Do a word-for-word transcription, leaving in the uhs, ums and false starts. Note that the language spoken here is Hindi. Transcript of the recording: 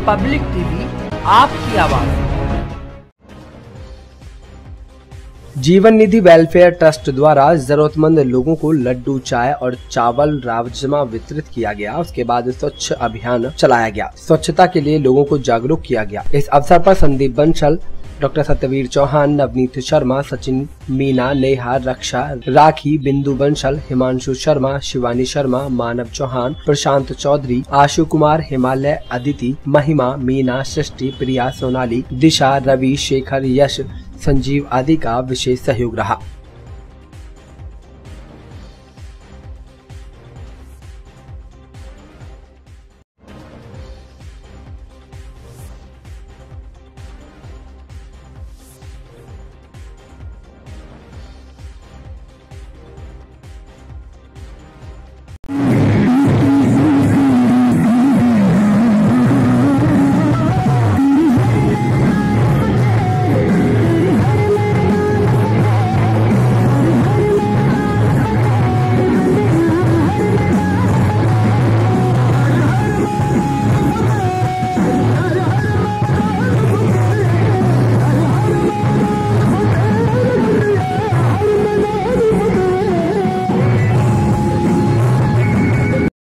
पब्लिक टीवी, आपकी आवाज। जीवन निधि वेलफेयर ट्रस्ट द्वारा जरूरतमंद लोगों को लड्डू, चाय और चावल राजमा वितरित किया गया। उसके बाद स्वच्छ अभियान चलाया गया। स्वच्छता के लिए लोगों को जागरूक किया गया। इस अवसर पर संदीप बंसल, डॉक्टर सत्यवीर चौहान, नवनीत शर्मा, सचिन, मीना, नेहा, रक्षा, राखी, बिंदु बंसल, हिमांशु शर्मा, शिवानी शर्मा, मानव चौहान, प्रशांत चौधरी, आशु कुमार, हिमालय, अदिति, महिमा, मीना, सृष्टि, प्रिया, सोनाली, दिशा, रवि, शेखर, यश, संजीव आदि का विशेष सहयोग रहा।